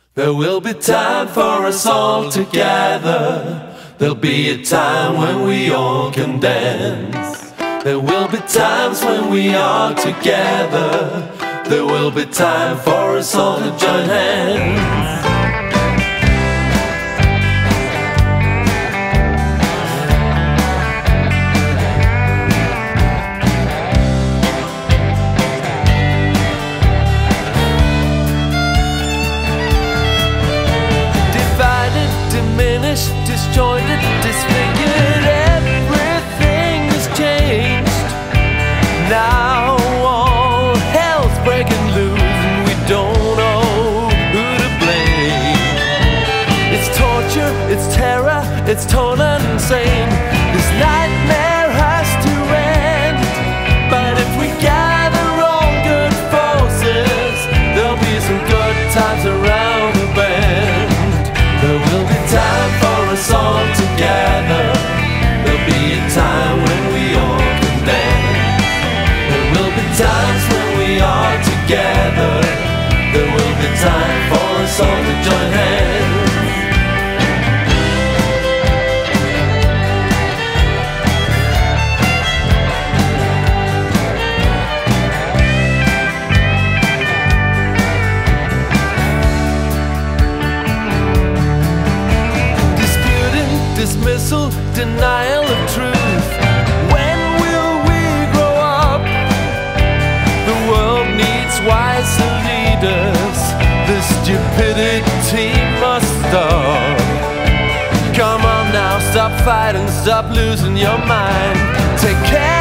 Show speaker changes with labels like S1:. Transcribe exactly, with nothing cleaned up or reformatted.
S1: There will be time for us all together. There'll be a time when we all can dance. There will be times when we are together. There will be time for us all to join hands.
S2: Diminished, disjointed, disfigured, everything has changed. Now all hell's breaking loose and we don't know who to blame. It's torture, it's terror, it's torn and insane. This nightmare has to end. But if we gather all good forces, there'll be some good times around the bend. There will be time for us all together. There'll be a time when we all can dance. There will be times when we are together. There will be time for us all to join hands. Dismissal, denial of truth. When will we grow up? The world needs wiser leaders. The stupidity must stop. Come on now, stop fighting, stop losing your mind. Take care.